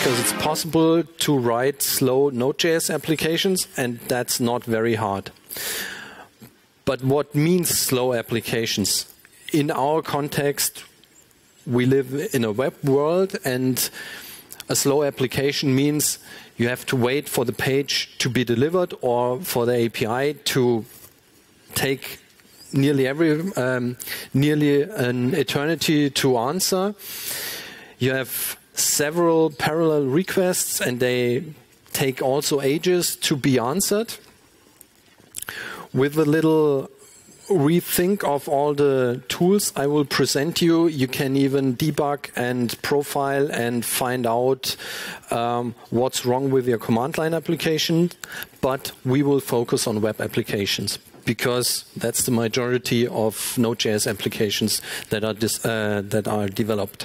because it's possible to write slow Node.js applications, and that's not very hard. But what means slow applications? In our context, we live in a web world, and a slow application means you have to wait for the page to be delivered or for the API to take nearly an eternity to answer. You have several parallel requests, and they take also ages to be answered. With a little rethink of all the tools I will present you, you can even debug and profile and find out what's wrong with your command line application. But we will focus on web applications, because that's the majority of Node.js applications that are developed.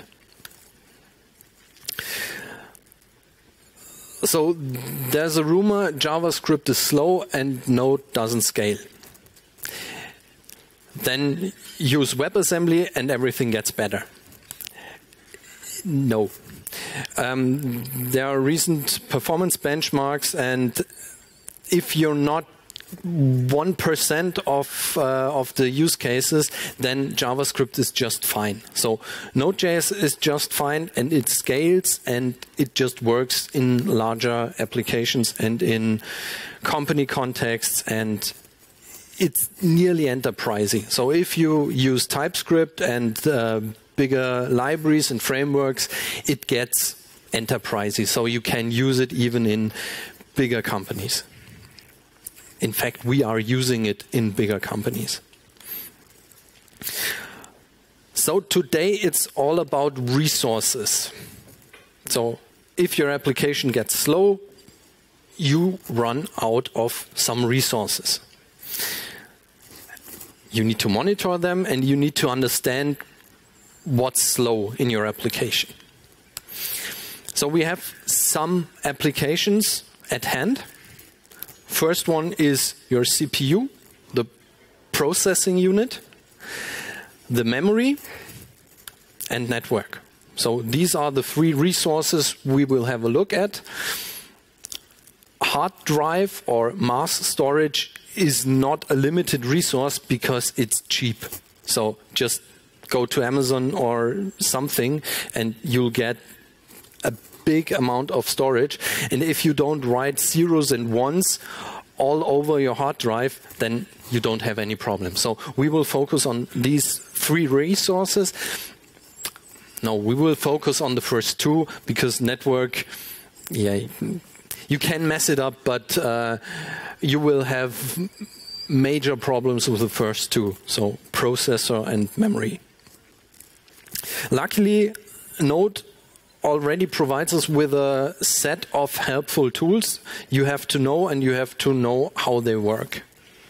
So there's a rumor JavaScript is slow and Node doesn't scale. Then use WebAssembly and everything gets better. No. There are recent performance benchmarks, and if you're not 1% of the use cases, then JavaScript is just fine. So Node.js is just fine, and it scales, and it just works in larger applications and in company contexts, and it's nearly enterprising. So if you use TypeScript and bigger libraries and frameworks, it gets enterprising. So you can use it even in bigger companies. In fact, we are using it in bigger companies. So today it's all about resources. So if your application gets slow, you run out of some resources. You need to monitor them, and you need to understand what's slow in your application. So we have some applications at hand. First one is your CPU, the processing unit, the memory, and network. So these are the three resources we will have a look at. Hard drive or mass storage is not a limited resource because it's cheap. So just go to Amazon or something and you'll get a big amount of storage. And if you don't write zeros and ones all over your hard drive, then you don't have any problem. So we will focus on these three resources. No, we will focus on the first two, because network, yeah, you can mess it up, but you will have major problems with the first two, so processor and memory. Luckily, Node already provides us with a set of helpful tools you have to know, and you have to know how they work.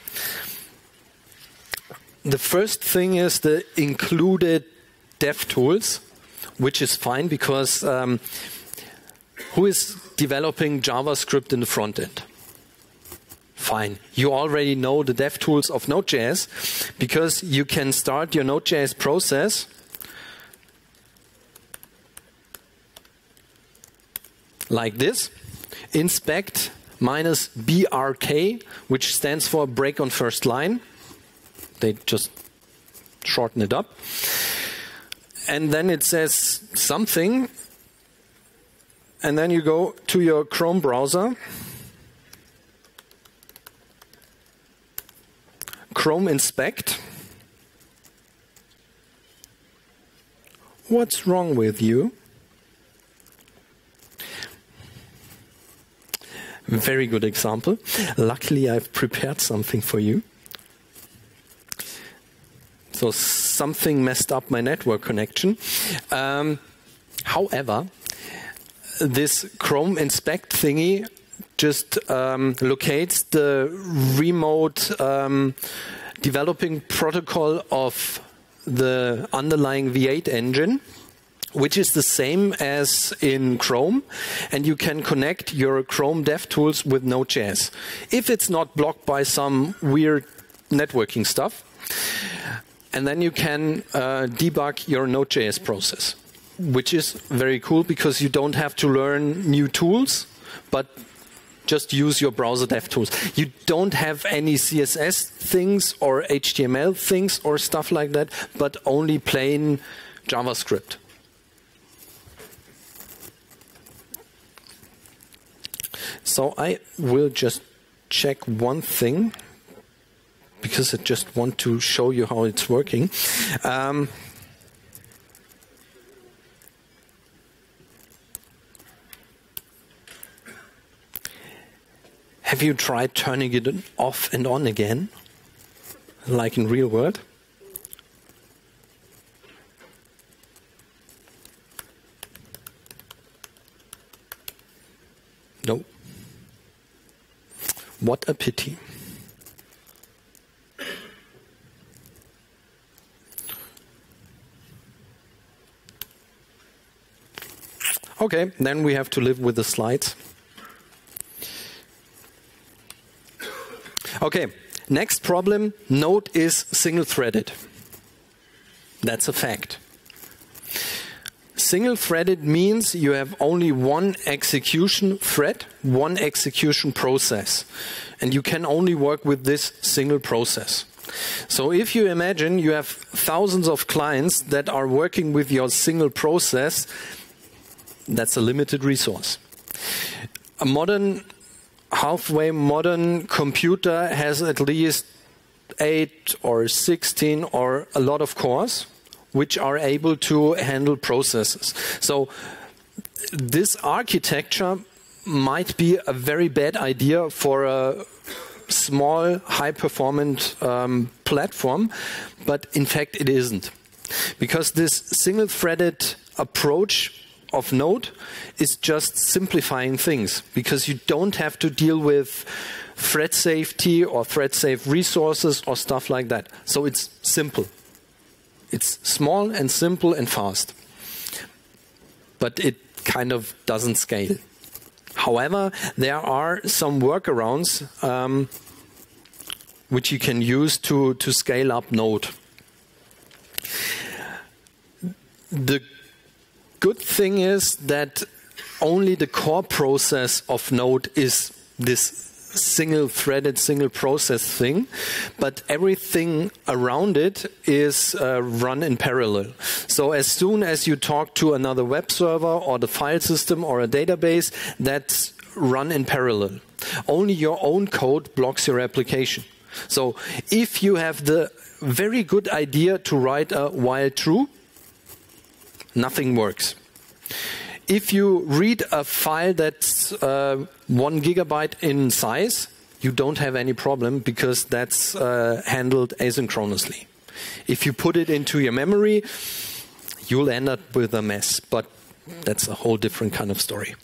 The first thing is the included dev tools, which is fine, because who is developing JavaScript in the front end? Fine. You already know the dev tools of Node.js, because you can start your Node.js process like this. Inspect -brk, which stands for break on first line. They just shorten it up. And then it says something. And then you go to your Chrome browser. Chrome inspect. What's wrong with you? Very good example. Luckily, I've prepared something for you. So something messed up my network connection. However, this Chrome inspect thingy just locates the remote developing protocol of the underlying V8 engine, which is the same as in Chrome, and you can connect your Chrome DevTools with Node.js if it's not blocked by some weird networking stuff. And then you can debug your Node.js process. which is very cool because you don't have to learn new tools, but just use your browser dev tools. You don't have any CSS things or HTML things or stuff like that, but only plain JavaScript. So I will just check one thing, because I just want to show you how it's working. Have you tried turning it off and on again, like in real world? No. What a pity. Okay, then we have to live with the slides. Okay, next problem, Node is single-threaded. That's a fact. Single-threaded means you have only one execution thread, one execution process, and you can only work with this single process. So if you imagine you have thousands of clients that are working with your single process, that's a limited resource. A halfway modern computer has at least 8 or 16 or a lot of cores which are able to handle processes. So this architecture might be a very bad idea for a small, high-performant platform, but in fact it isn't. Because this single-threaded approach of Node is just simplifying things, because you don't have to deal with thread safety or thread safe resources or stuff like that. So it's simple. It's small and simple and fast. But it kind of doesn't scale. However, there are some workarounds which you can use to scale up Node. The good thing is that only the core process of Node is this single-threaded, single-process thing, but everything around it is run in parallel. So as soon as you talk to another web server or the file system or a database, that's run in parallel. Only your own code blocks your application. So if you have the very good idea to write a while true, nothing works. If you read a file that's 1 gigabyte in size, you don't have any problem because that's handled asynchronously. If you put it into your memory, you'll end up with a mess, but that's a whole different kind of story.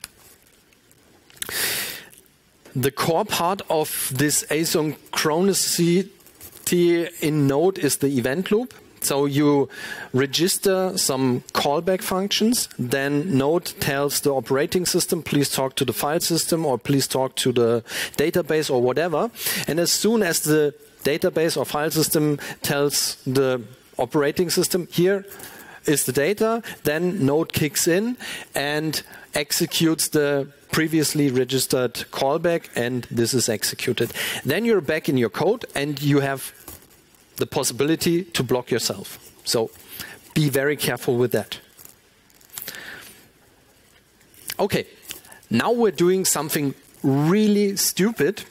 The core part of this asynchronicity in Node is the event loop. So you register some callback functions, then Node tells the operating system, please talk to the file system or please talk to the database or whatever. And as soon as the database or file system tells the operating system, here is the data, then Node kicks in and executes the previously registered callback, and this is executed. Then you're back in your code and you have the possibility to block yourself. So be very careful with that. Okay, now we're doing something really stupid.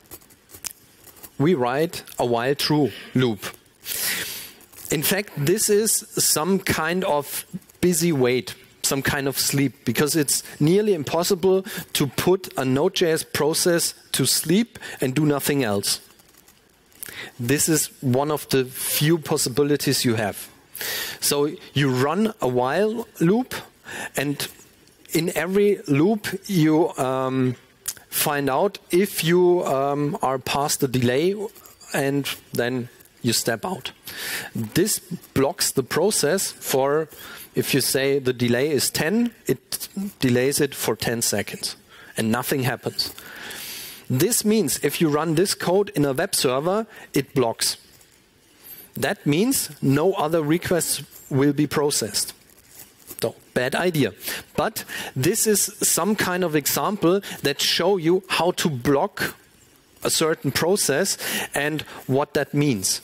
We write a while true loop. In fact, this is some kind of busy wait, some kind of sleep, because it's nearly impossible to put a Node.js process to sleep and do nothing else. This is one of the few possibilities you have. So you run a while loop, and in every loop you find out if you are past the delay, and then you step out. This blocks the process for, if you say the delay is 10, it delays it for 10 seconds and nothing happens. This means if you run this code in a web server, it blocks. That means no other requests will be processed. So bad idea. But this is some kind of example that show you how to block a certain process and what that means.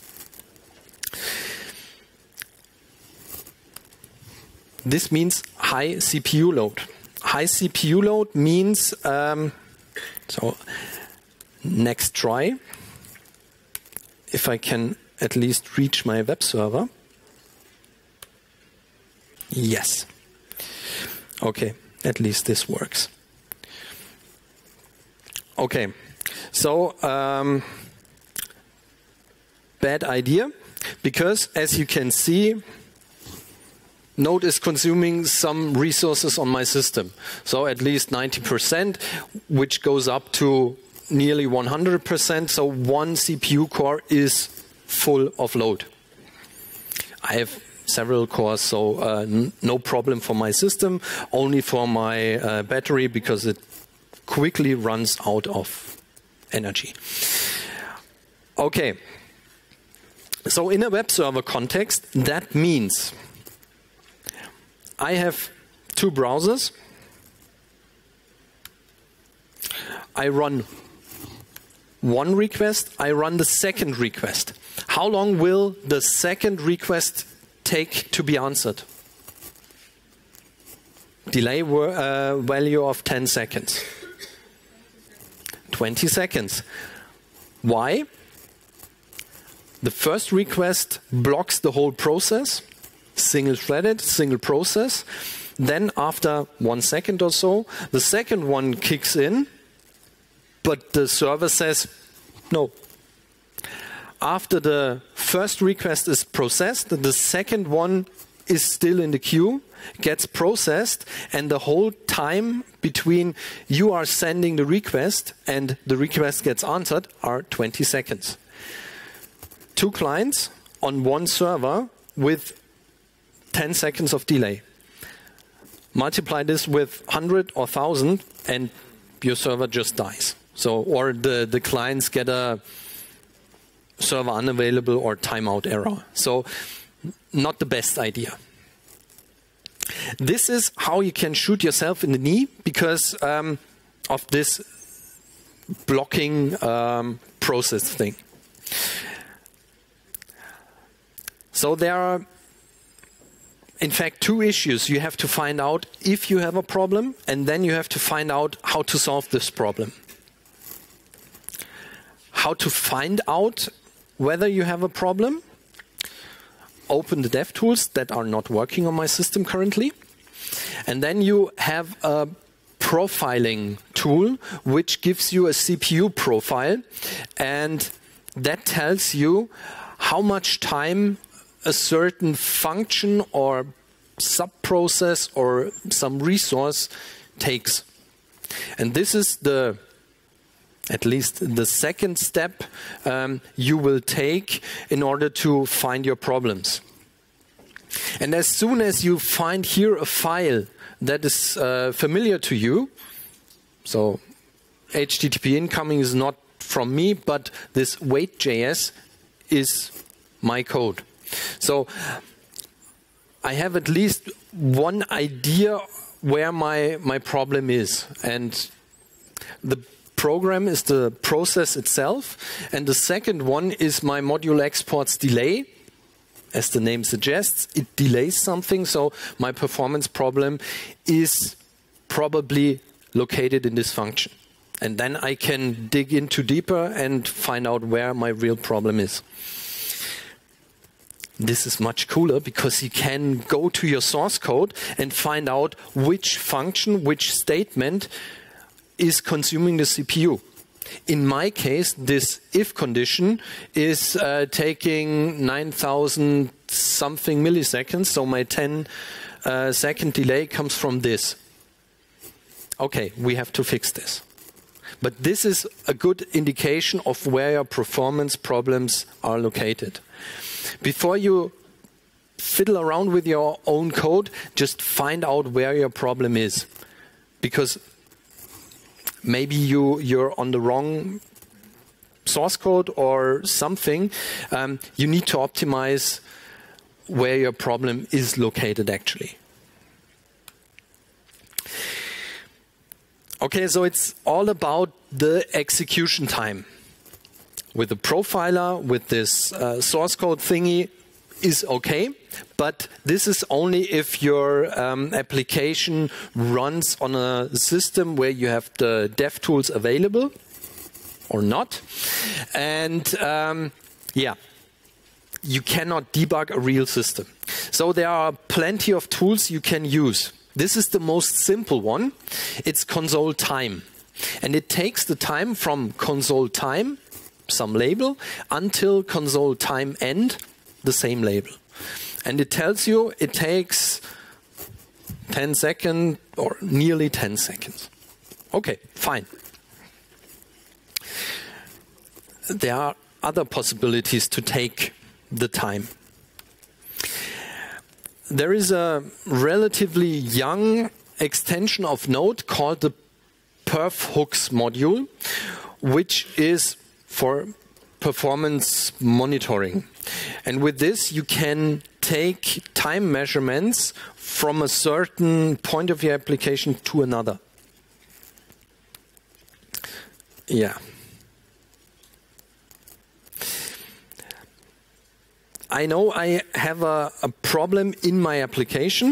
This means high CPU load. High CPU load means, so next try, if I can at least reach my web server. Yes. Okay, at least this works. Okay, so bad idea, because as you can see, Node is consuming some resources on my system. So at least 90%, which goes up to nearly 100%. So one CPU core is full of load. I have several cores, so no problem for my system, only for my battery, because it quickly runs out of energy. Okay. So in a web server context, that means I have two browsers. I run one request, I run the second request. How long will the second request take to be answered? Delay value of 10 seconds. 20 seconds. Why? The first request blocks the whole process. Single-threaded, single process. Then after 1 second or so, the second one kicks in, but the server says no. After the first request is processed, the second one is still in the queue, gets processed, and the whole time between you are sending the request and the request gets answered are 20 seconds. Two clients on one server with 10 seconds of delay. Multiply this with 100 or 1,000 and your server just dies. So, or the clients get a server unavailable or timeout error. So, not the best idea. This is how you can shoot yourself in the knee because of this blocking process thing. So there are, in fact, two issues. You have to find out if you have a problem, and then you have to find out how to solve this problem. How to find out whether you have a problem? Open the DevTools that are not working on my system currently. And then you have a profiling tool which gives you a CPU profile, and that tells you how much time a certain function or sub-process or some resource takes. And this is at least the second step you will take in order to find your problems. And as soon as you find here a file that is familiar to you, so HTTP incoming is not from me, but this wait.js is my code. So I have at least one idea where my problem is. And the program is the process itself. And the second one is my module exports delay. As the name suggests, it delays something. So my performance problem is probably located in this function. And then I can dig into deeper and find out where my real problem is. This is much cooler because you can go to your source code and find out which function, which statement is consuming the CPU. In my case, this if condition is taking 9,000 something milliseconds, so my 10-second delay comes from this. Okay, we have to fix this. But this is a good indication of where your performance problems are located. Before you fiddle around with your own code, just find out where your problem is. Because maybe you're on the wrong source code or something. You need to optimize where your problem is located actually. Okay, so it's all about the execution time. With the profiler, with this source code thingy, is okay, but this is only if your application runs on a system where you have the dev tools available or not. And yeah, you cannot debug a real system. So there are plenty of tools you can use. This is the most simple one. It's console time. And it takes the time from console time, some label, until console time end, the same label. And it tells you it takes 10 seconds or nearly 10 seconds. Okay, fine. There are other possibilities to take the time. There is a relatively young extension of Node called the perf hooks module, which is for performance monitoring. And with this, you can take time measurements from a certain point of your application to another. Yeah. I know I have a problem in my application.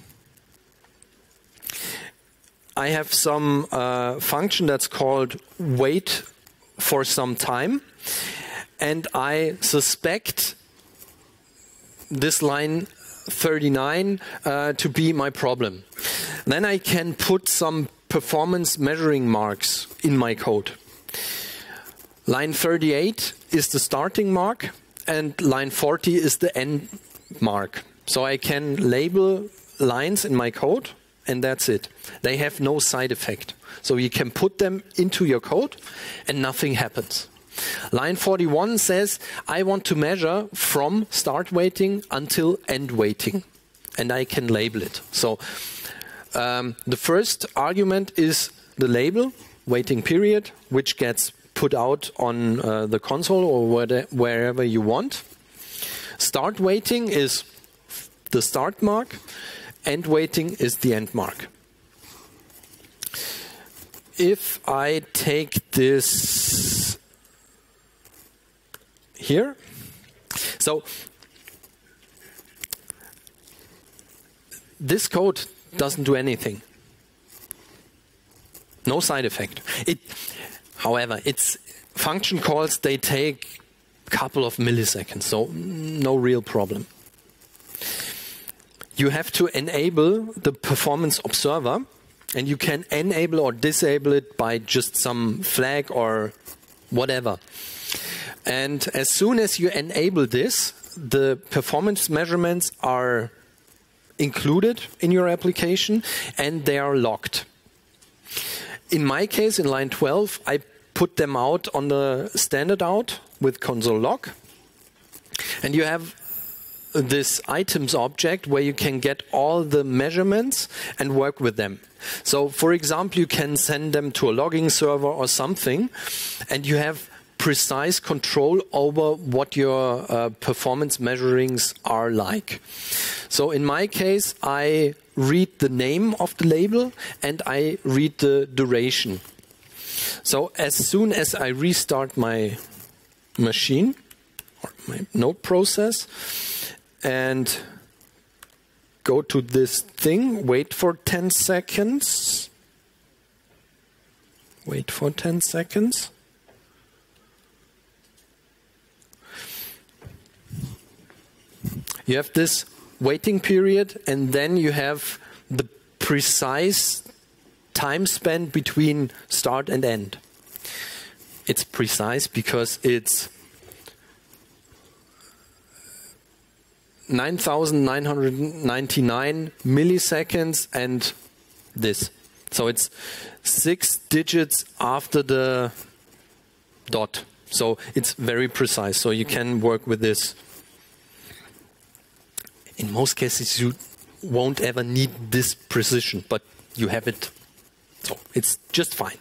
I have some function that's called wait for some time, and I suspect this line 39 to be my problem. Then I can put some performance measuring marks in my code. Line 38 is the starting mark, and line 40 is the end mark. So I can label lines in my code, and that's it. They have no side effect. So you can put them into your code, and nothing happens. Line 41 says, I want to measure from start waiting until end waiting, and I can label it. So the first argument is the label, waiting period, which gets put out on the console or wherever you want. Start waiting is the start mark. End waiting is the end mark. If I take this here, so this code doesn't do anything. No side effect. However, its function calls, they take a couple of milliseconds, so no real problem. You have to enable the performance observer, and you can enable or disable it by just some flag or whatever. And as soon as you enable this, the performance measurements are included in your application and they are logged. In my case, in line 12, I put them out on the standard out with console log. And you have this items object where you can get all the measurements and work with them. So, for example, you can send them to a logging server or something, and you have precise control over what your performance measurings are like. So in my case, I read the name of the label and I read the duration. So as soon as I restart my machine or my node process and go to this thing, wait for 10 seconds. Wait for 10 seconds. You have this waiting period, and then you have the precise time spent between start and end. It's precise because it's 9,999 milliseconds and this. So it's 6 digits after the dot. So it's very precise. So you can work with this. In most cases, you won't ever need this precision, but you have it. So it's just fine.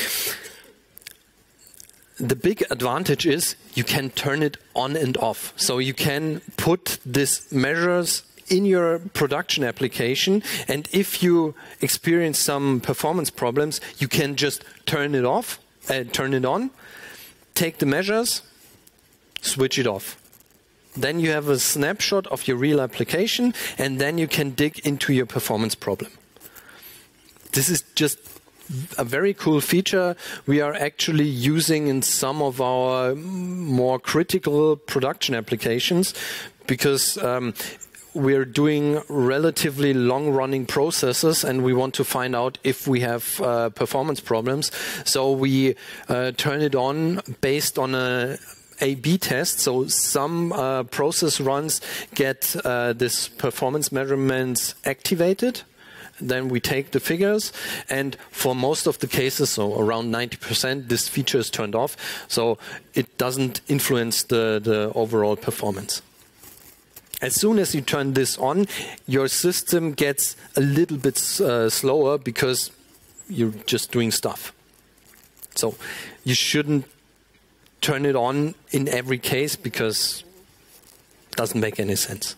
The big advantage is you can turn it on and off. So you can put these measures in your production application, and if you experience some performance problems, you can just turn it off, turn it on, take the measures, switch it off. Then you have a snapshot of your real application, and then you can dig into your performance problem. This is just a very cool feature we are actually using in some of our more critical production applications, because we're doing relatively long-running processes and we want to find out if we have performance problems. So we turn it on based on a A/B test. So some process runs get this performance measurements activated. Then we take the figures, and for most of the cases, so around 90%, this feature is turned off, so it doesn't influence the overall performance. As soon as you turn this on, your system gets a little bit slower because you're just doing stuff. So you shouldn't turn it on in every case because it doesn't make any sense.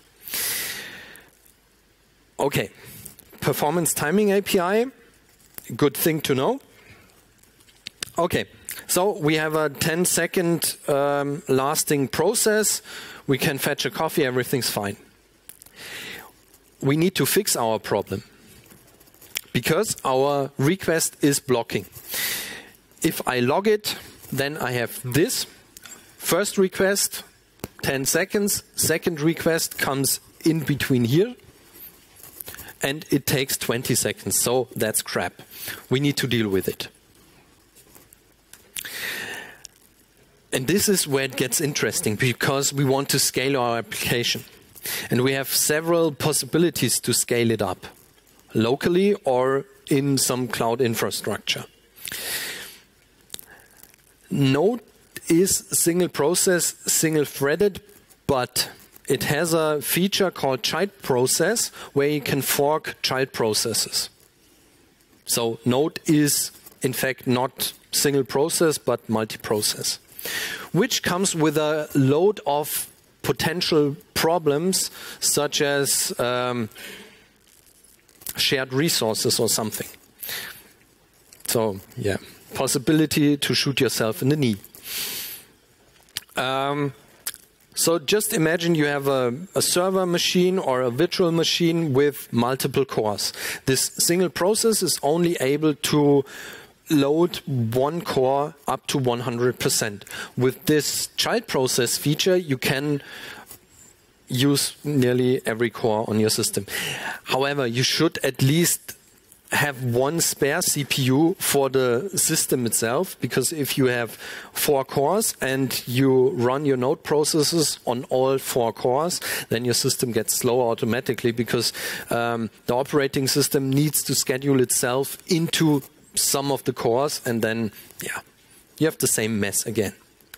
Okay. Performance timing API, good thing to know. Okay, so we have a 10-second lasting process. We can fetch a coffee, everything's fine. We need to fix our problem because our request is blocking. If I log it, then I have this. First request, 10 seconds. Second request comes in between here. And it takes 20 seconds, so that's crap. We need to deal with it. And this is where it gets interesting, because we want to scale our application. And we have several possibilities to scale it up, locally or in some cloud infrastructure. Node is single process, single threaded, but it has a feature called child process where you can fork child processes. So Node is in fact not single process but multi-process, which comes with a load of potential problems such as shared resources or something. So yeah, possibility to shoot yourself in the knee. So just imagine you have a server machine or a virtual machine with multiple cores. This single process is only able to load one core up to 100%. With this child process feature, you can use nearly every core on your system. However, you should at least have one spare CPU for the system itself, because if you have 4 cores and you run your node processes on all 4 cores, then your system gets slower automatically, because the operating system needs to schedule itself into some of the cores, and then yeah, you have the same mess again.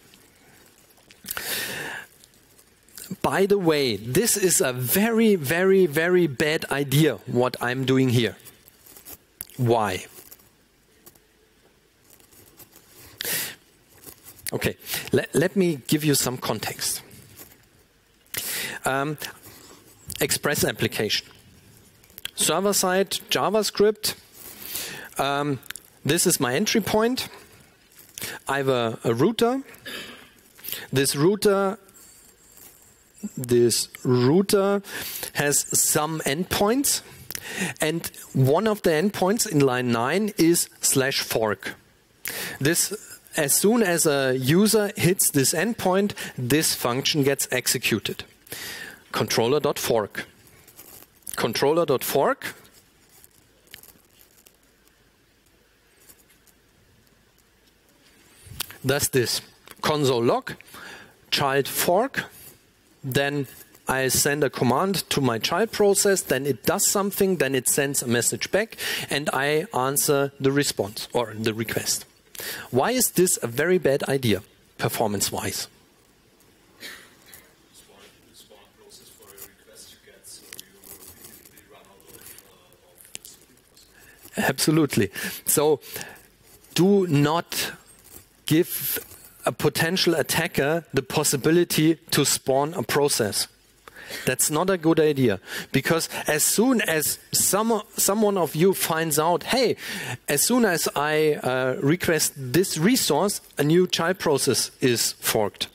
By the way, this is a very, very, very bad idea, what I'm doing here. Why? Okay, let me give you some context. Express application. Server-side JavaScript. This is my entry point. I have a router. This router has some endpoints. And one of the endpoints in line 9 is /fork. This, as soon as a user hits this endpoint, this function gets executed. Controller.fork. Controller.fork does this. Console log, child fork, then I send a command to my child process, then it does something, then it sends a message back, and I answer the response or the request. Why is this a very bad idea, performance-wise? Absolutely. So do not give a potential attacker the possibility to spawn a process. That's not a good idea, because as soon as someone of you finds out, hey, as soon as I request this resource, a new child process is forked.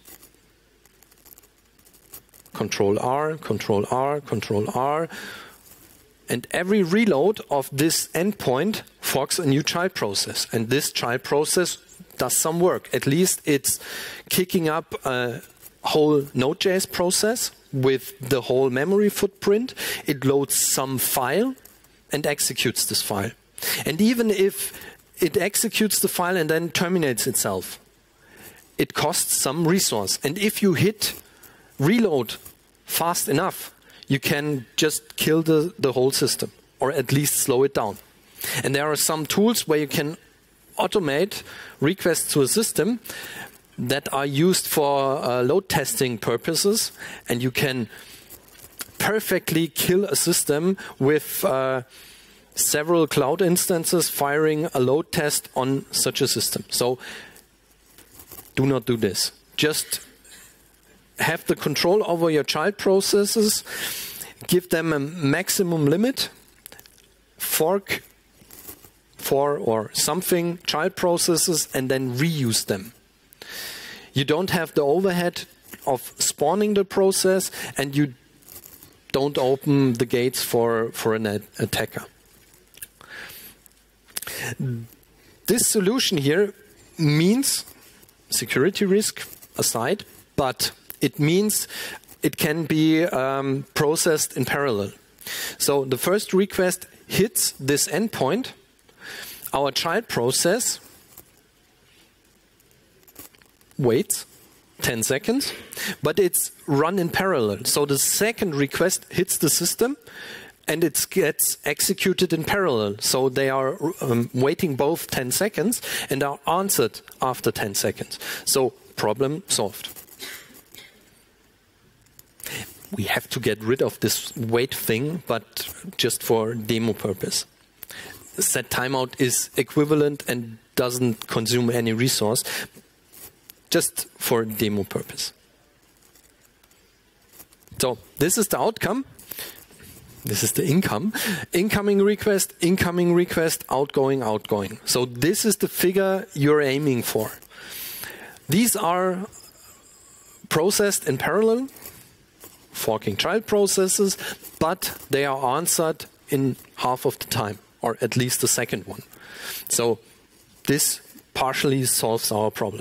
Control R, Control R, Control R. And every reload of this endpoint forks a new child process. And this child process does some work. At least it's kicking up a whole Node.js process with the whole memory footprint. It loads some file and executes this file. And even if it executes the file and then terminates itself, it costs some resource. And if you hit reload fast enough, you can just kill the whole system, or at least slow it down. And there are some tools where you can automate requests to a system that are used for load testing purposes, and you can perfectly kill a system with several cloud instances firing a load test on such a system. So do not do this. Just have the control over your child processes, give them a maximum limit, fork 4 or something child processes, and then reuse them. You don't have the overhead of spawning the process, and you don't open the gates for an attacker. This solution here means, security risk aside, but it means it can be processed in parallel. So the first request hits this endpoint. Our child process waits 10 seconds, but it's run in parallel. So the second request hits the system and it gets executed in parallel. So they are waiting both 10 seconds and are answered after 10 seconds. So problem solved. We have to get rid of this wait thing, but just for demo purpose. Set timeout is equivalent and doesn't consume any resource, just for demo purpose. So this is the outcome. This is the income. Incoming request, outgoing, outgoing. So this is the figure you're aiming for. These are processed in parallel, forking child processes, but they are answered in half of the time, or at least the second one. So this partially solves our problem.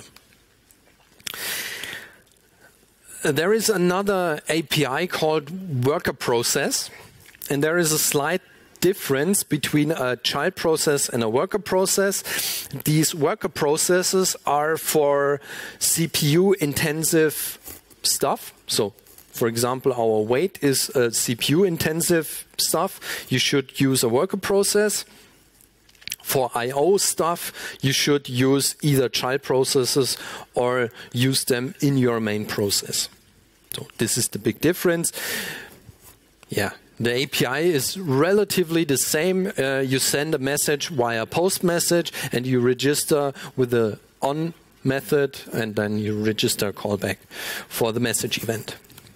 There is another API called worker process, and there is a slight difference between a child process and a worker process. These worker processes are for CPU intensive stuff. So for example, our wait is CPU intensive stuff. You should use a worker process. For I/O stuff, you should use either child processes or use them in your main process. So this is the big difference. Yeah, the API is relatively the same. You send a message via post message and you register with the on method, and then you register a callback for the message event.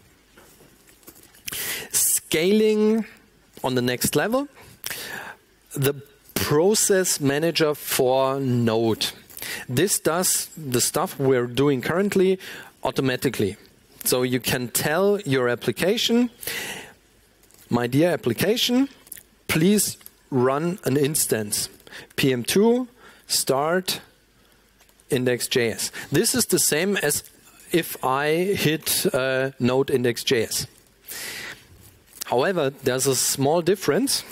Scaling on the next level. The process manager for Node. This does the stuff we're doing currently automatically. So you can tell your application, my dear application, please run an instance. PM2 start index.js. This is the same as if I hit node index.js. However, there's a small difference.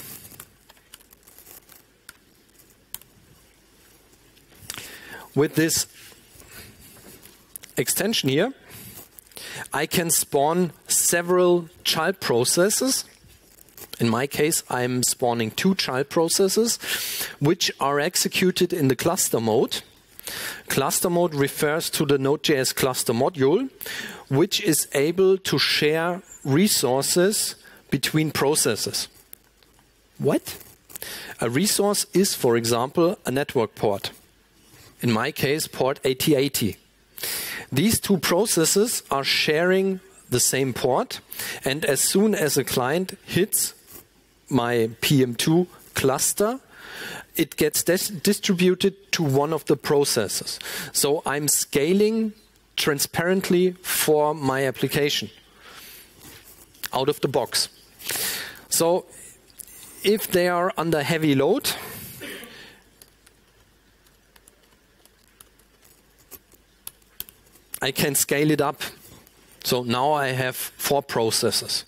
With this extension here, I can spawn several child processes. In my case, I'm spawning 2 child processes, which are executed in the cluster mode. Cluster mode refers to the Node.js cluster module, which is able to share resources between processes. What? A resource is, for example, a network port. In my case, port 8080. These 2 processes are sharing the same port, and as soon as a client hits my PM2 cluster, it gets distributed to one of the processors. So I'm scaling transparently for my application out of the box. So if they are under heavy load, I can scale it up. So now I have 4 processors.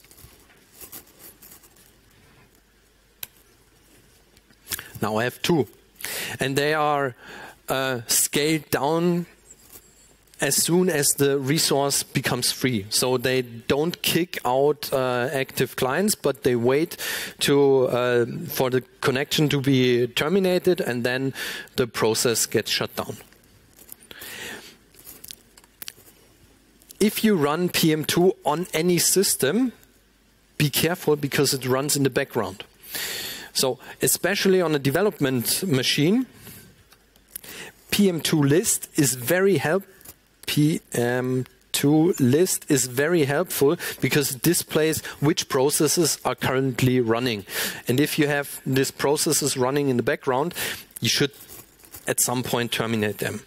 Now I have 2. And they are scaled down as soon as the resource becomes free. So they don't kick out active clients, but they wait for the connection to be terminated, and then the process gets shut down. If you run PM2 on any system, be careful because it runs in the background. So especially on a development machine, PM2 list is very helpful because it displays which processes are currently running. And if you have these processes running in the background, you should at some point terminate them.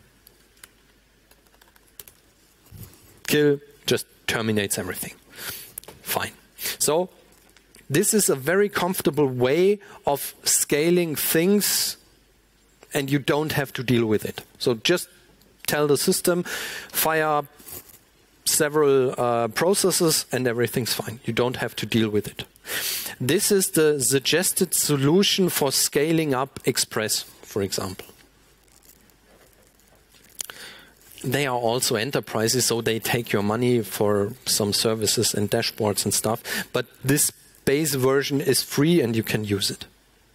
Kill just terminates everything. Fine. So this is a very comfortable way of scaling things, and you don't have to deal with it. So just tell the system, fire up several processes, and everything's fine. You don't have to deal with it. This is the suggested solution for scaling up Express, for example. They are also enterprises, so they take your money for some services and dashboards and stuff. But this base version is free and you can use it.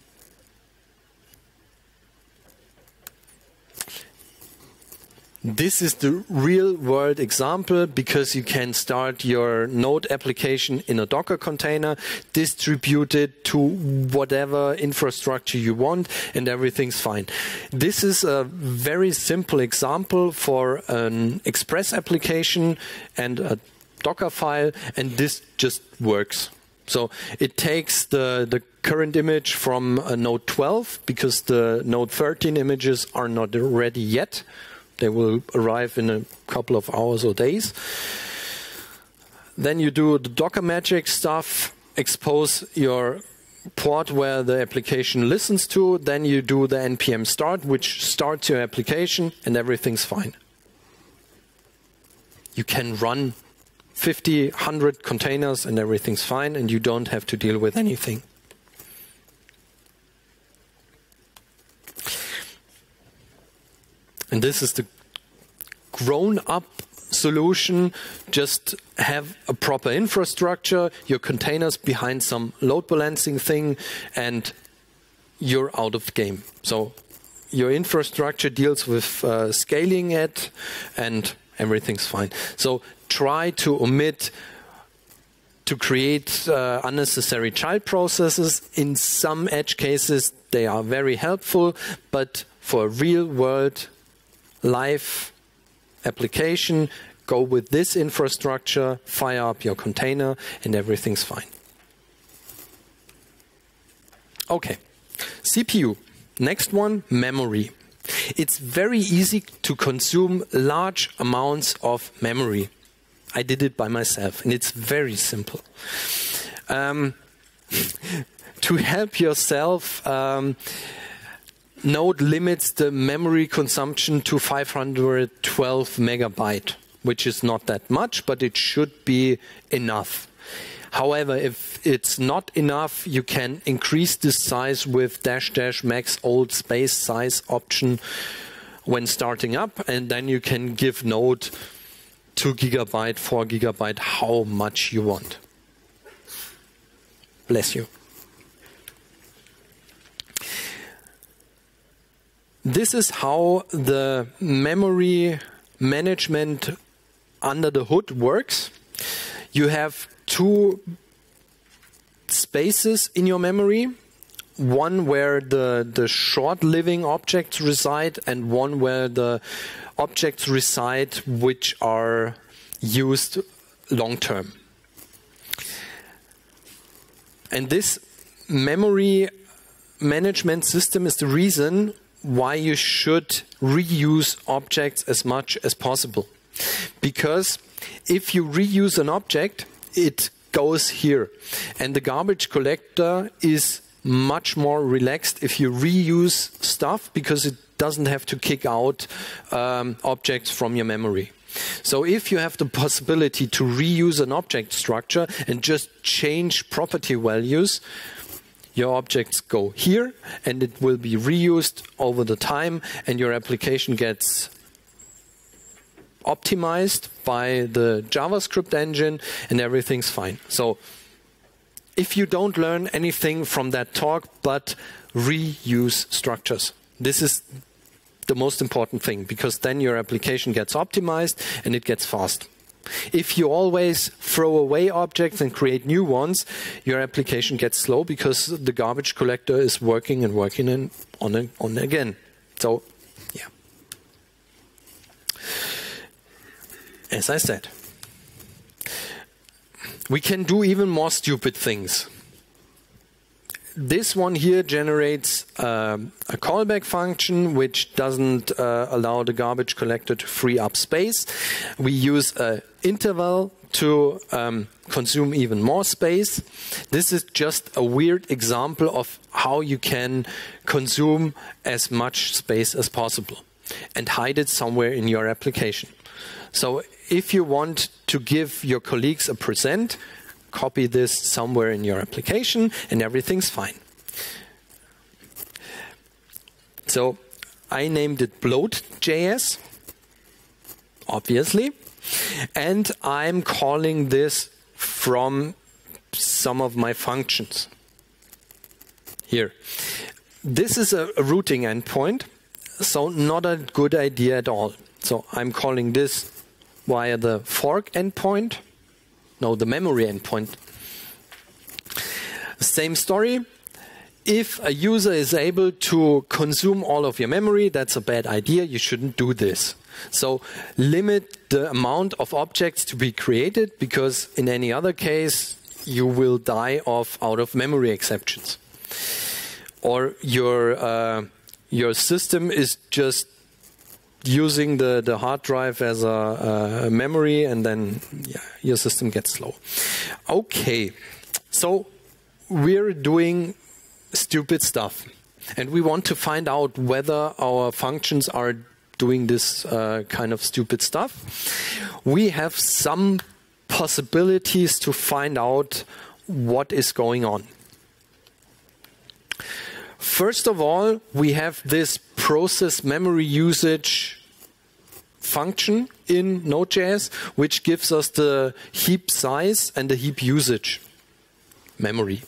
This is the real world example because you can start your Node application in a Docker container, distribute it to whatever infrastructure you want, and everything's fine. This is a very simple example for an Express application and a Docker file, and this just works. So it takes the current image from a Node 12 because the Node 13 images are not ready yet. They will arrive in a couple of hours or days. Then you do the Docker magic stuff, expose your port where the application listens to. Then you do the npm start, which starts your application, and everything's fine. You can run 50, 100 containers, and everything's fine, and you don't have to deal with anything. And this is the grown-up solution. Just have a proper infrastructure, your containers behind some load balancing thing, and you're out of the game. So your infrastructure deals with scaling it, and everything's fine. So try to omit to create unnecessary child processes. In some edge cases, they are very helpful, but for real world live application, go with this infrastructure, fire up your container, and everything's fine. Okay, CPU. Next one, memory. It's very easy to consume large amounts of memory. I did it by myself, and it's very simple. To help yourself, Node limits the memory consumption to 512 megabyte, which is not that much, but it should be enough. However, if it's not enough, you can increase this size with -- max old space size option when starting up, and then you can give Node 2 gigabyte, 4 gigabyte, how much you want. Bless you. This is how the memory management under the hood works. You have 2 spaces in your memory, one where the short-living objects reside and one where the objects reside which are used long term. And this memory management system is the reason why you should reuse objects as much as possible. Because if you reuse an object, it goes here. And the garbage collector is much more relaxed if you reuse stuff, because it doesn't have to kick out objects from your memory. So if you have the possibility to reuse an object structure and just change property values, your objects go here and it will be reused over the time, and your application gets optimized by the JavaScript engine and everything's fine. So if you don't learn anything from that talk but reuse structures, this is the most important thing, because then your application gets optimized and it gets fast. If you always throw away objects and create new ones, your application gets slow, because the garbage collector is working and working on again. So, yeah. As I said, we can do even more stupid things. This one here generates a callback function which doesn't allow the garbage collector to free up space. We use an interval to consume even more space. This is just a weird example of how you can consume as much space as possible and hide it somewhere in your application. So if you want to give your colleagues a present, copy this somewhere in your application and everything's fine. So I named it bloat.js, obviously, and I'm calling this from some of my functions. Here. This is a routing endpoint, so not a good idea at all. So I'm calling this via the fork endpoint. No, the memory endpoint. Same story. If a user is able to consume all of your memory, that's a bad idea. You shouldn't do this. So limit the amount of objects to be created, because in any other case, you will die of out-of-memory exceptions. Or your system is just using the hard drive as a memory, and then your system gets slow. Okay, so we're doing stupid stuff, and we want to find out whether our functions are doing this kind of stupid stuff. We have some possibilities to find out what is going on. First of all, we have this process memory usage function in Node.js, which gives us the heap size and the heap usage memory.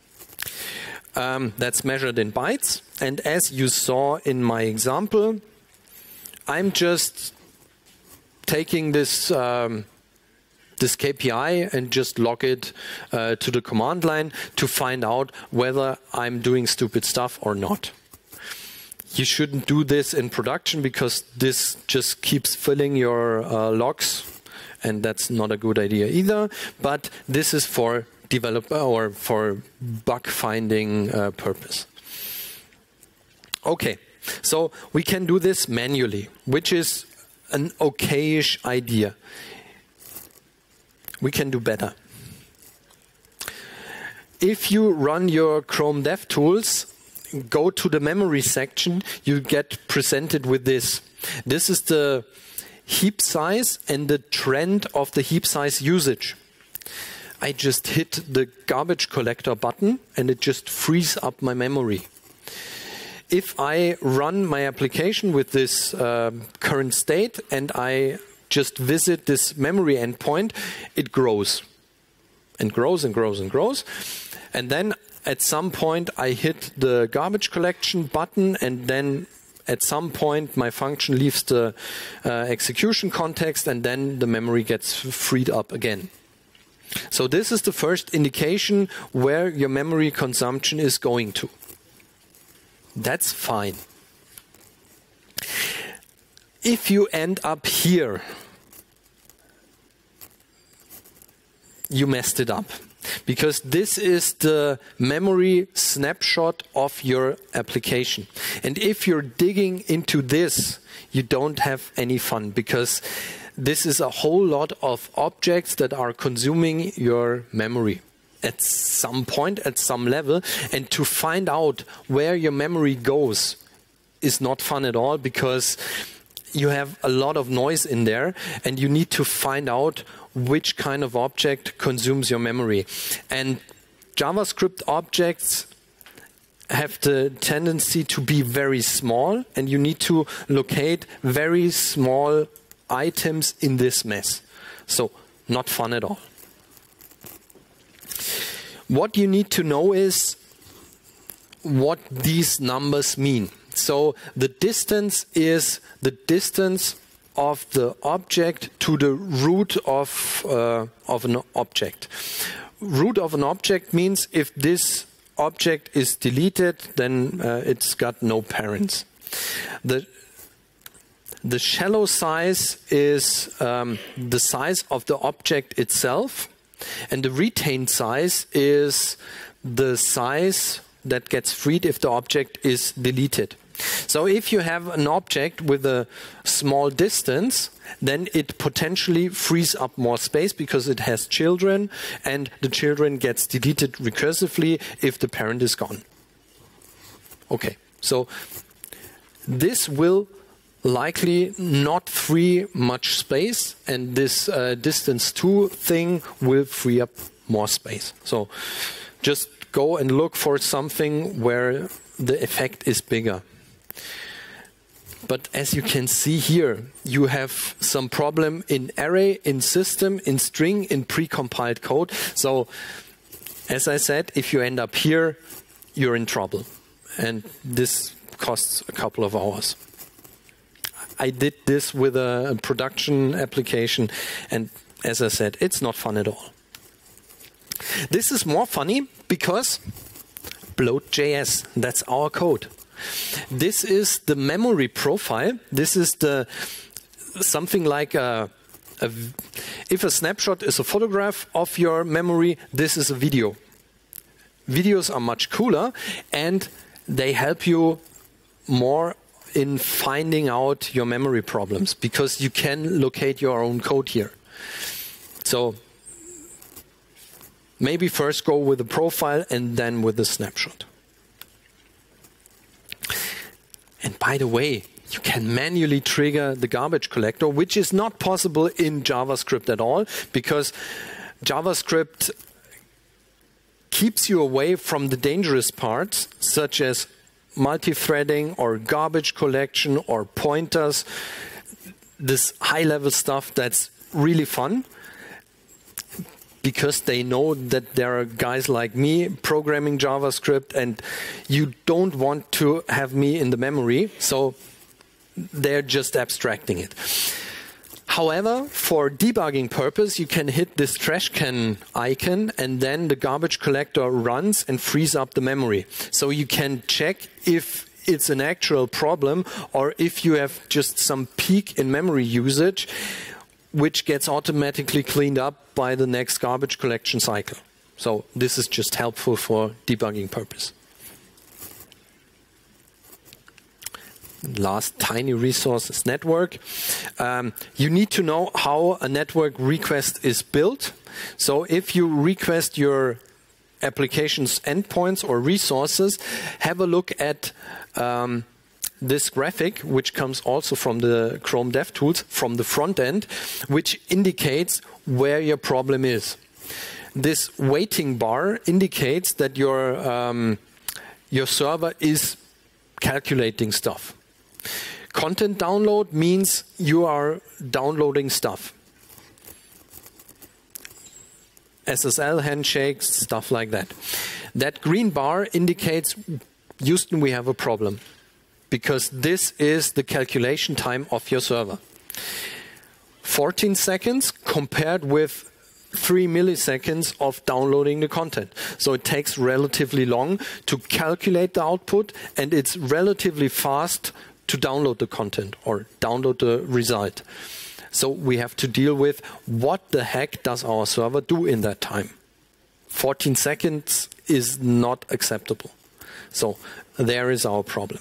That's measured in bytes. And as you saw in my example, I'm just taking this this KPI and just log it to the command line to find out whether I'm doing stupid stuff or not. You shouldn't do this in production, because this just keeps filling your logs, and that's not a good idea either. But this is for developer or for bug finding purpose. Okay, so we can do this manually, which is an okayish idea. We can do better. If you run your Chrome DevTools, go to the memory section, you get presented with this. This is the heap size and the trend of the heap size usage. I just hit the garbage collector button and it just frees up my memory. If I run my application with this current state and I just visit this memory endpoint, it grows and grows and grows and grows. And then at some point I hit the garbage collection button, and then at some point my function leaves the execution context, and then the memory gets freed up again. So this is the first indication where your memory consumption is going to. That's fine. If you end up here, you messed it up. Because this is the memory snapshot of your application. And if you're digging into this, you don't have any fun, because this is a whole lot of objects that are consuming your memory at some point, at some level. And to find out where your memory goes is not fun at all, because you have a lot of noise in there and you need to find out which kind of object consumes your memory. And JavaScript objects have the tendency to be very small, and you need to locate very small items in this mess. So, not fun at all. What you need to know is what these numbers mean. So the distance is the distance of the object to the root of an object. Root of an object means if this object is deleted, then it's got no parents. The shallow size is the size of the object itself, and the retained size is the size that gets freed if the object is deleted. So if you have an object with a small distance, then it potentially frees up more space because it has children, and the children gets deleted recursively if the parent is gone. Okay, so this will likely not free much space, and this distance 2 thing will free up more space. So just go and look for something where the effect is bigger. But as you can see here, you have some problem in array, in system, in string, in precompiled code. So, as I said, if you end up here, you're in trouble. And this costs a couple of hours. I did this with a production application, and as I said, it's not fun at all. This is more funny because Bloat.js, that's our code. This is the memory profile. This is the something like if a snapshot is a photograph of your memory, this is a video. Videos are much cooler, and they help you more in finding out your memory problems, because you can locate your own code here. So maybe first go with the profile and then with the snapshot. And by the way, you can manually trigger the garbage collector, which is not possible in JavaScript at all, because JavaScript keeps you away from the dangerous parts, such as multi-threading or garbage collection or pointers, this high-level stuff that's really fun, because they know that there are guys like me programming JavaScript, and you don't want to have me in the memory, so they're just abstracting it. However, for debugging purpose, you can hit this trash can icon, and then the garbage collector runs and frees up the memory. So you can check if it's an actual problem or if you have just some peak in memory usage, which gets automatically cleaned up by the next garbage collection cycle. So this is just helpful for debugging purpose. Last tiny resource is network. You need to know how a network request is built. So if you request your application's endpoints or resources, have a look at this graphic, which comes also from the Chrome DevTools, from the front end, which indicates where your problem is. This waiting bar indicates that your server is calculating stuff. Content download means you are downloading stuff. SSL handshakes, stuff like that. That green bar indicates, Houston, we have a problem, because this is the calculation time of your server. 14 seconds compared with 3 milliseconds of downloading the content. So it takes relatively long to calculate the output, and it's relatively fast to download the content or download the result. So we have to deal with what the heck does our server do in that time. 14 seconds is not acceptable. So there is our problem.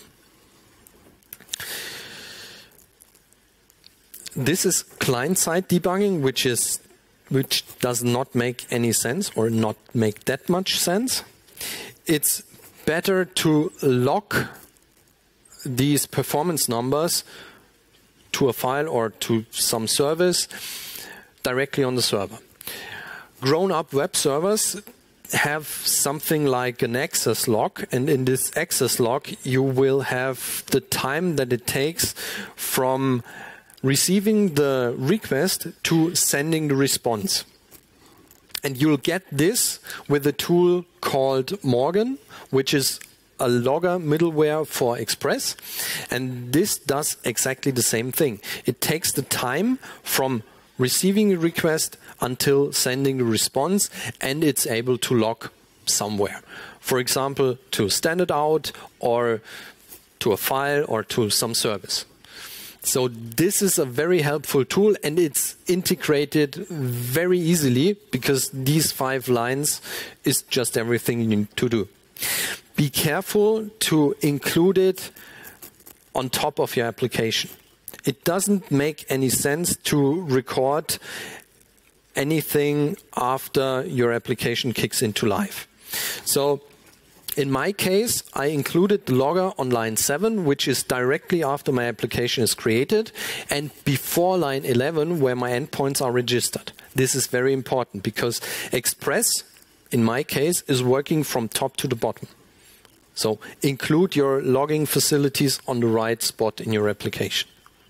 This is client-side debugging, which does not make any sense or not make that much sense. It's better to log these performance numbers to a file or to some service directly on the server. Grown-up web servers have something like an access log, and in this access log you will have the time that it takes from receiving the request to sending the response. And you'll get this with a tool called Morgan, which is a logger middleware for Express. And this does exactly the same thing. It takes the time from receiving a request until sending the response, and it's able to log somewhere. For example, to standard out or to a file or to some service. So this is a very helpful tool, and it's integrated very easily because these 5 lines is just everything you need to do. Be careful to include it on top of your application. It doesn't make any sense to record anything after your application kicks into life. So in my case, I included the logger on line 7, which is directly after my application is created, and before line 11, where my endpoints are registered. This is very important because Express, in my case, is working from top to the bottom. So include your logging facilities on the right spot in your application.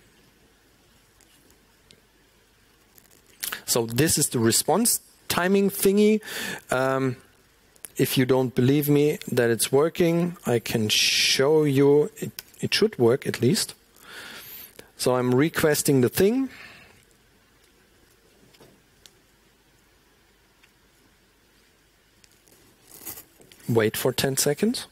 So this is the response timing thingy. If you don't believe me that it's working, I can show you. It should work at least. So I'm requesting the thing. Wait for 10 seconds.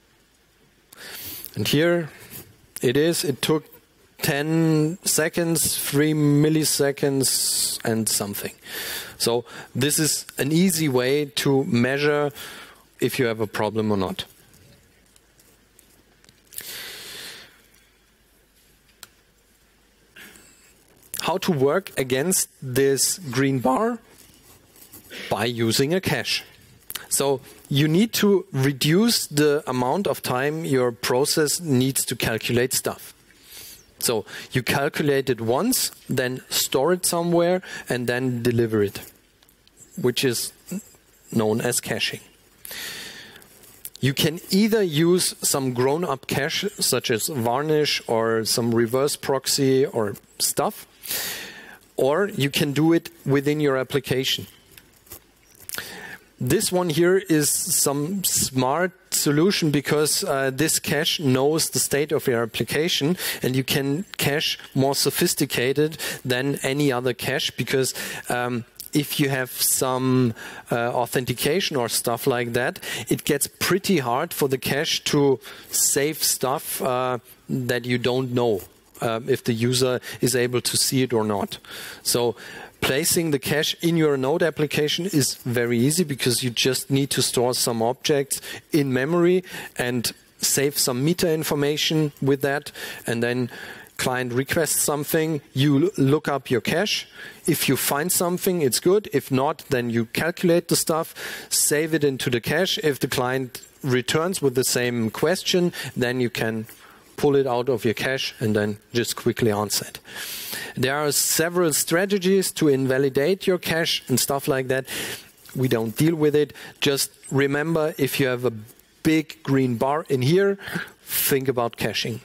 And here it is. It took 10 seconds, 3 milliseconds and something. So this is an easy way to measure if you have a problem or not. How to work against this green bar? By using a cache. So you need to reduce the amount of time your process needs to calculate stuff. So you calculate it once, then store it somewhere, and then deliver it, which is known as caching. You can either use some grown-up cache, such as Varnish or some reverse proxy or stuff, or you can do it within your application. This one here is some smart solution because this cache knows the state of your application, and you can cache more sophisticated than any other cache because if you have some authentication or stuff like that, it gets pretty hard for the cache to save stuff that you don't know if the user is able to see it or not. So placing the cache in your Node application is very easy because you just need to store some objects in memory and save some meta information with that, and then client requests something, you look up your cache. If you find something, it's good. If not, then you calculate the stuff, save it into the cache. If the client returns with the same question, then you can pull it out of your cache and then just quickly answer it. There are several strategies to invalidate your cache and stuff like that. We don't deal with it. Just remember, if you have a big green bar in here, think about caching.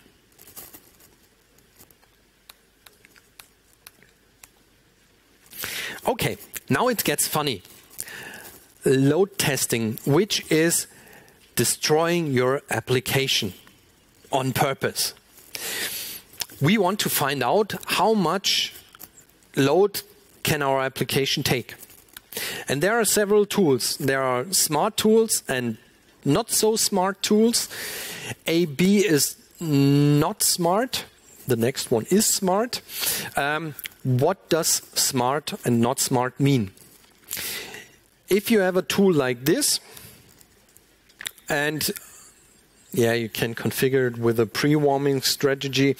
Okay, now it gets funny. Load testing, which is destroying your application on purpose. We want to find out how much load can our application take. And there are several tools. There are smart tools and not so smart tools. AB is not smart. The next one is smart. what does smart and not smart mean? If you have a tool like this, and yeah, you can configure it with a pre-warming strategy.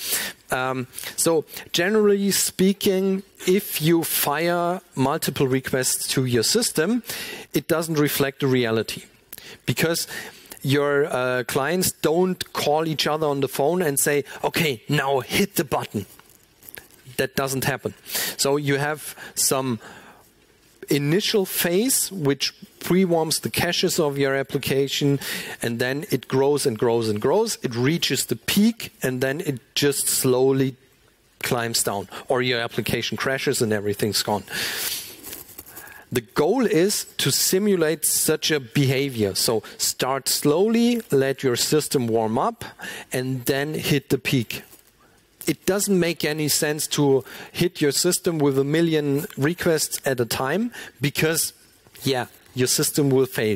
So generally speaking, if you fire multiple requests to your system, it doesn't reflect the reality. Because your clients don't call each other on the phone and say, okay, now hit the button. That doesn't happen. So you have some initial phase which pre-warms the caches of your application, and then it grows and grows and grows. It reaches the peak, and then it just slowly climbs down, or your application crashes and everything's gone. The goal is to simulate such a behavior. So start slowly, let your system warm up, and then hit the peak. It doesn't make any sense to hit your system with 1 million requests at a time, because, yeah, your system will fail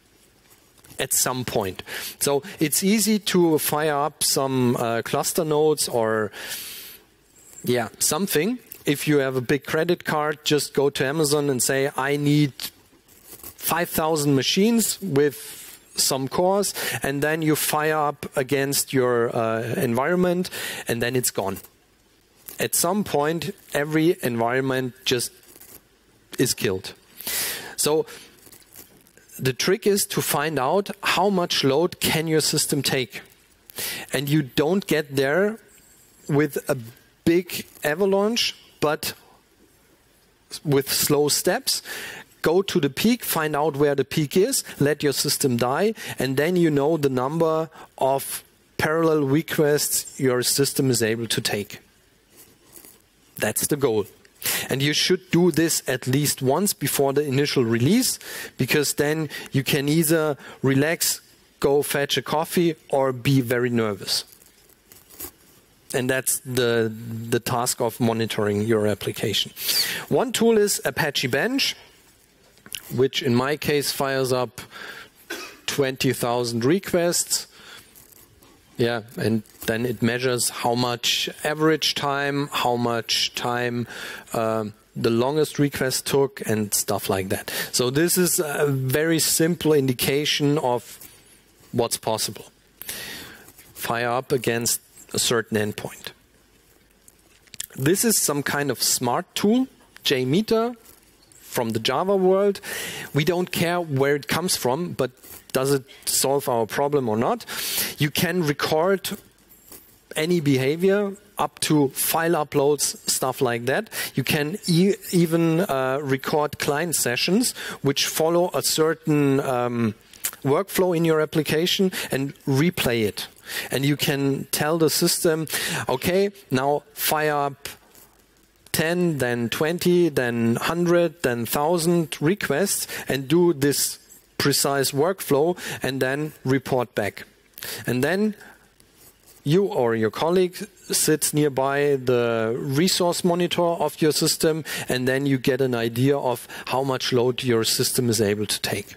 at some point. So it's easy to fire up some cluster nodes or, yeah, something. If you have a big credit card, just go to Amazon and say, I need 5,000 machines with some cores, and then you fire up against your environment, and then it's gone. At some point, every environment just is killed. So the trick is to find out how much load can your system take. And you don't get there with a big avalanche, but with slow steps. Go to the peak, find out where the peak is, let your system die, and then you know the number of parallel requests your system is able to take. That's the goal. And you should do this at least once before the initial release, because then you can either relax, go fetch a coffee, or be very nervous. And that's the task of monitoring your application. One tool is Apache Bench, which in my case fires up 20,000 requests. Yeah, and then it measures how much average time, how much time the longest request took, and stuff like that. So this is a very simple indication of what's possible. Fire up against a certain endpoint. This is some kind of smart tool, JMeter, from the Java world. We don't care where it comes from, but does it solve our problem or not? You can record any behavior up to file uploads, stuff like that. You can even record client sessions which follow a certain workflow in your application and replay it. And you can tell the system, okay, now fire up 10, then 20, then 100, then 1,000 requests, and do this precise workflow, and then report back. And then you or your colleague sits nearby the resource monitor of your system, and then you get an idea of how much load your system is able to take.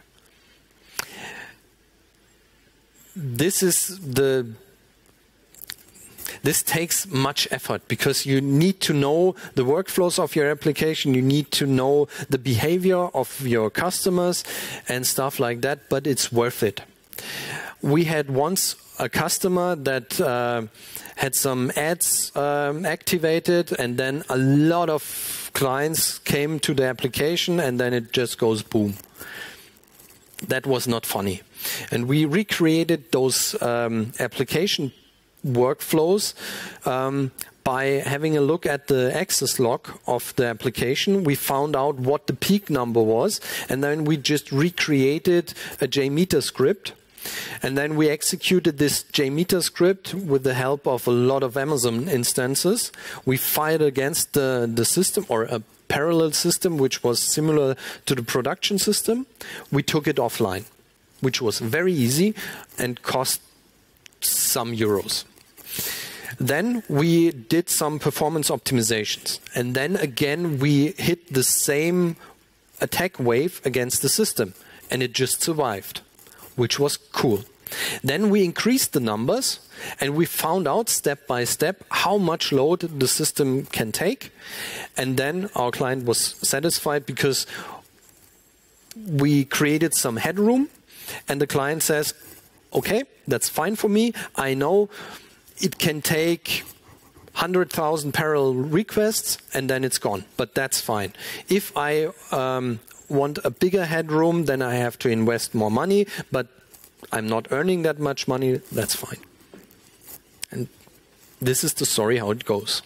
This takes much effort, because you need to know the workflows of your application, you need to know the behavior of your customers and stuff like that, but it's worth it. We had once a customer that had some ads activated, and then a lot of clients came to the application, and then it just goes boom. That was not funny. And we recreated those application workflows by having a look at the access log of the application. We found out what the peak number was, and then we just recreated a JMeter script. And then we executed this JMeter script with the help of a lot of Amazon instances. We fired against the system, or a parallel system which was similar to the production system. We took it offline, which was very easy and cost some euros. Then we did some performance optimizations, and then again we hit the same attack wave against the system, and it just survived, which was cool. Then we increased the numbers and we found out step by step how much load the system can take. And then our client was satisfied because we created some headroom and the client says, okay, that's fine for me. I know it can take 100,000 parallel requests and then it's gone, but that's fine. If I want a bigger headroom, then I have to invest more money, but I'm not earning that much money, that's fine. And this is the story how it goes.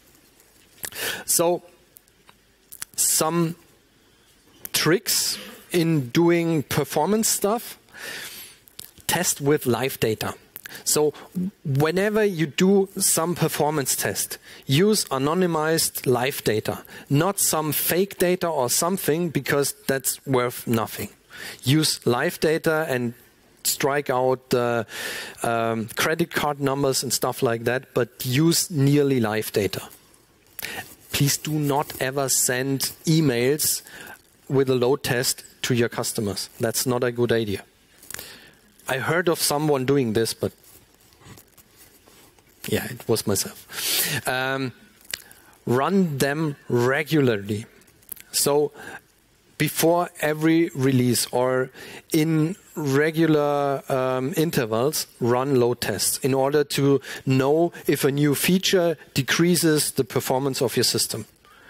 So, some tricks in doing performance stuff: test with live data. So whenever you do some performance test, use anonymized live data, not some fake data or something, because that's worth nothing. Use live data and strike out credit card numbers and stuff like that, but use nearly live data. Please do not ever send emails with a load test to your customers. That's not a good idea. I heard of someone doing this, but yeah, it was myself. Run them regularly. So before every release or in regular intervals, run load tests in order to know if a new feature decreases the performance of your system.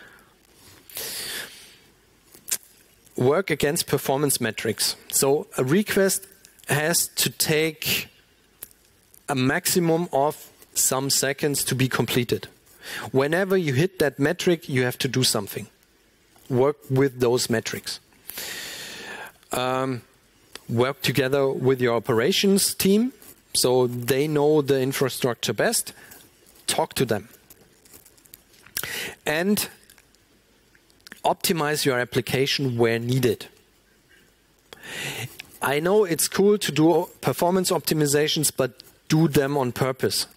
Work against performance metrics. So a request has to take a maximum of some seconds to be completed. Whenever you hit that metric, you have to do something. Work with those metrics. Work together with your operations team, so they know the infrastructure best. Talk to them. And optimize your application where needed. I know it's cool to do performance optimizations, but do them on purpose.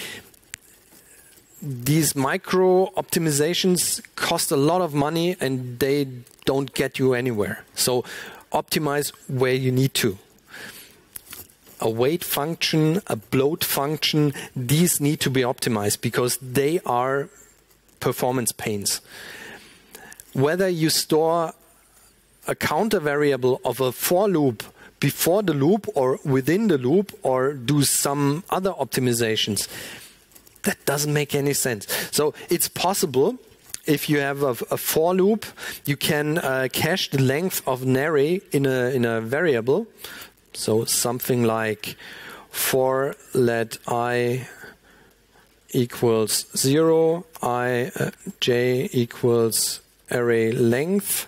These micro optimizations cost a lot of money and they don't get you anywhere. So optimize where you need to. A wait function, a bloat function, these need to be optimized because they are performance pains. Whether you store a counter variable of a for loop before the loop or within the loop or do some other optimizations, that doesn't make any sense. So it's possible, if you have a for loop, you can cache the length of an array in a variable. So something like for let I equals 0, j equals array length,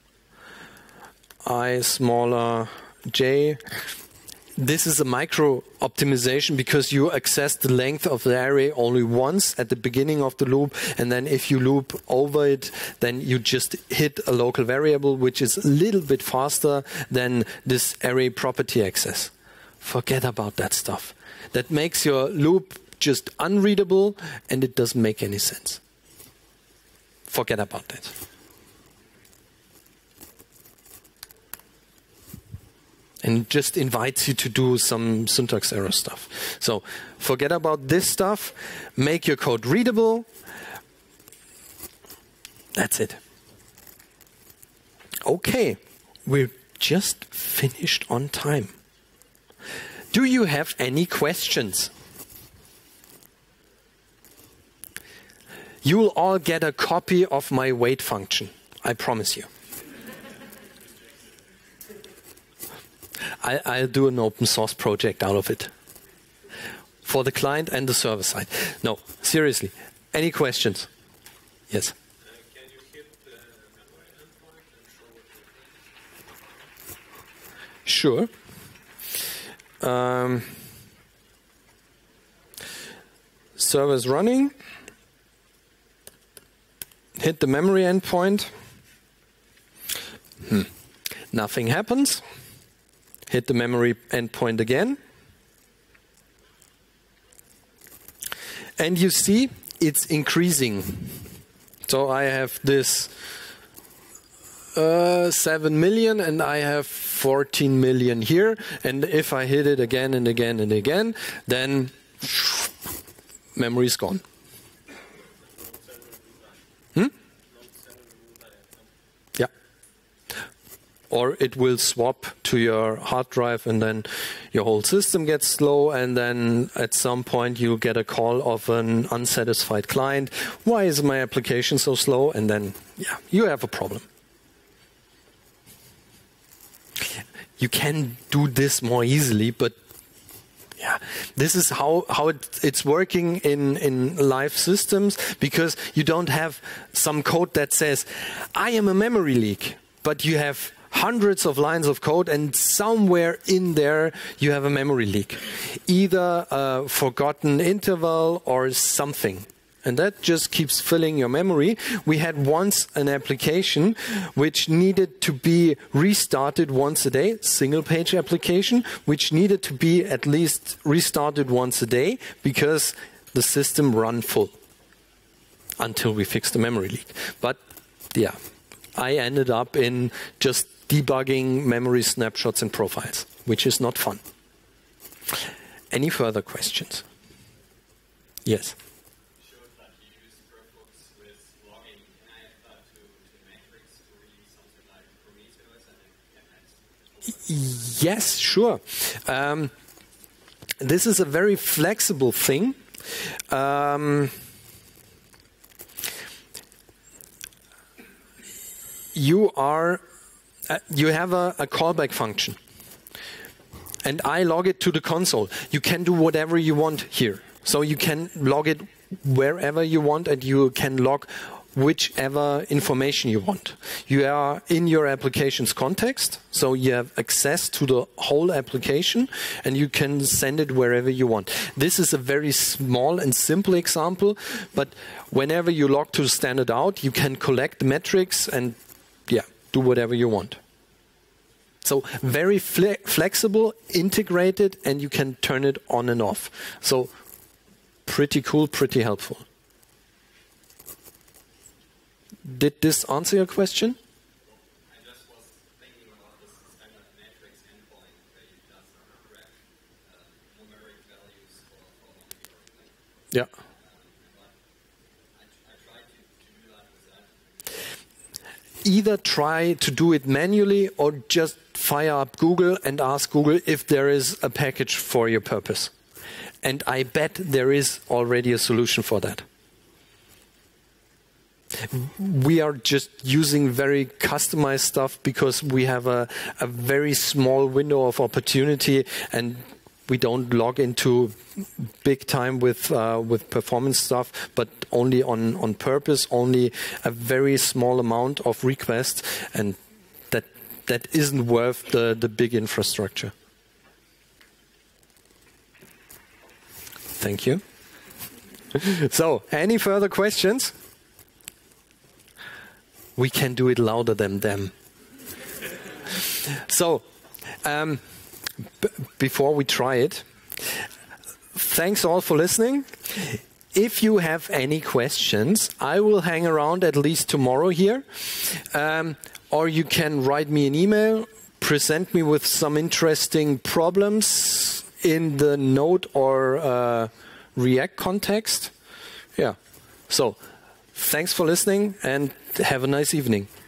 I smaller j. This is a micro optimization because you access the length of the array only once at the beginning of the loop, and then if you loop over it, then you just hit a local variable, which is a little bit faster than this array property access. Forget about that stuff. That makes your loop just unreadable and it doesn't make any sense. Forget about that. And just invites you to do some syntax error stuff. So forget about this stuff. Make your code readable. That's it. Okay, we're just finished on time. Do you have any questions? You'll all get a copy of my wait function. I promise you. I'll do an open source project out of it for the client and the server side. No, seriously. Any questions? Yes. Can you hit the memory endpoint and show it? Sure. Server's running. Hit the memory endpoint. Nothing happens. Hit the memory endpoint again. And you see it's increasing. So I have this 7 million and I have 14 million here, and if I hit it again and again and again, then memory is gone. Yeah. Or it will swap to your hard drive and then your whole system gets slow, and then at some point you get a call of an unsatisfied client. Why is my application so slow? And then, yeah, you have a problem. You can do this more easily, but yeah, this is how it's working in live systems, because you don't have some code that says, I am a memory leak, but you have hundreds of lines of code and somewhere in there you have a memory leak. Either a forgotten interval or something. And that just keeps filling your memory. We had once an application which needed to be restarted once a day, single page application, which needed to be at least restarted once a day because the system ran full until we fixed the memory leak. But yeah, I ended up in just debugging memory snapshots and profiles, which is not fun. Any further questions? Yes. Yes, sure. This is a very flexible thing. You have a callback function, and I log it to the console. You can do whatever you want here. So you can log it wherever you want, and you can log whichever information you want. You are in your application's context, so you have access to the whole application and you can send it wherever you want. This is a very small and simple example, but whenever you log to standard out, you can collect metrics and do whatever you want. So very flexible, integrated, and you can turn it on and off. So pretty cool, pretty helpful. Did this answer your question? I just was thinking about this standard matrix endpoint where you just grab numeric values for Yeah. I tried to do that with that. Either try to do it manually or just fire up Google and ask Google if there is a package for your purpose. And I bet there is already a solution for that. We are just using very customized stuff because we have a very small window of opportunity, and we don't log into big time with performance stuff, but only on purpose, only a very small amount of requests, and that isn't worth the big infrastructure. Thank you. So, any further questions? We can do it louder than them. So, before we try it, thanks all for listening. If you have any questions, I will hang around at least tomorrow here. Or you can write me an email, present me with some interesting problems in the Node or React context. Yeah. So, thanks for listening and have a nice evening.